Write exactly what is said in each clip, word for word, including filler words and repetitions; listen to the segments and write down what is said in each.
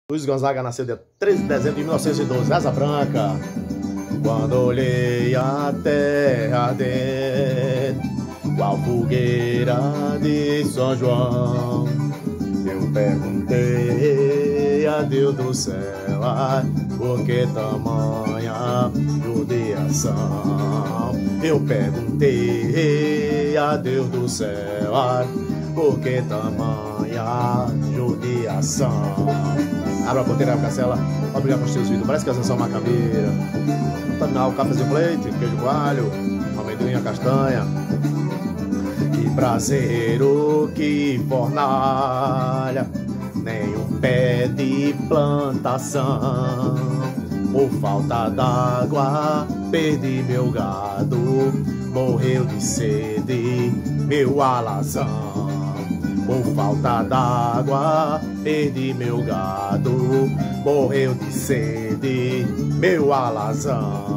Luiz Gonzaga nasceu dia treze de dezembro de mil novecentos e doze, Asa Branca. Quando olhei a terra ardendo, qual fogueira de São João, eu perguntei a Deus do céu, ai, por que tamanha judiação? Eu perguntei a Deus do céu, ai, por que tamanha judiação? Abra a porteira da cacela, obrigado por teus vídeos. Parece que a sessão macambeira. Terminal, cafezinho com leite, queijo coalho, amendoim, a castanha. Que prazeiro, que fornalha, nem um pé de plantação. Por falta d'água, perdi meu gado, morreu de sede meu alazão. Por falta d'água, perdi meu gado, morreu de sede meu alazão.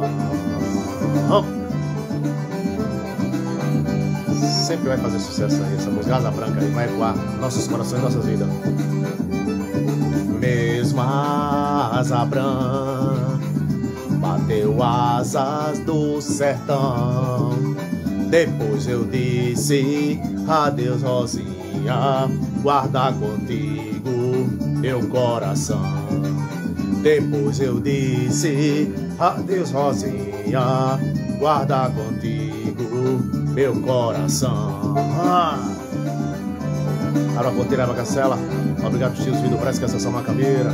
Sempre vai fazer sucesso aí, essa música Asa Branca aí, vai ecoar nossos corações, nossas vidas. Mesma asa branca bateu asas do sertão. Depois eu disse adeus, Rosinha, guarda contigo meu coração. Depois eu disse adeus, Rosinha, guarda contigo meu coração. Ah. Abra a porteira da cacela, obrigado por teus vídeos, parece que essa é uma caveira.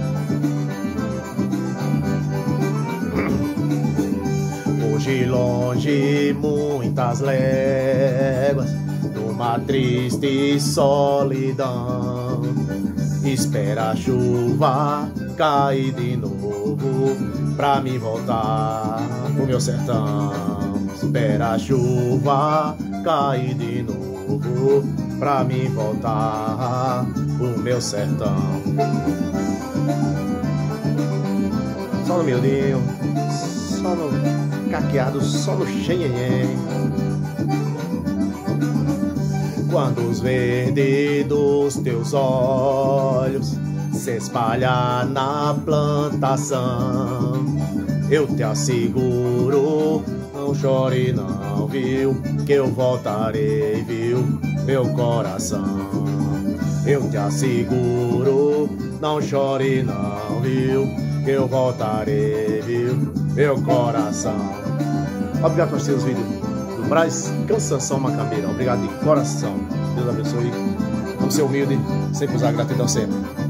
Hoje longe, muitas léguas, numa triste solidão, espera a chuva cair de novo pra me voltar pro meu sertão. Espera a chuva cair de novo pra me voltar pro meu sertão. Só no miudinho, só no caqueado, só no xenhenhen. Quando os verdes dos teus olhos se espalhar na plantação, eu te asseguro, não chore não, viu, que eu voltarei, viu, meu coração. Eu te asseguro, não chore não, viu, que eu voltarei, viu, meu coração. Obrigado por assistir os vídeos do Braz Canção Macambeira. Obrigado de coração. Deus abençoe. Vamos ser humilde, sempre usar gratidão sempre.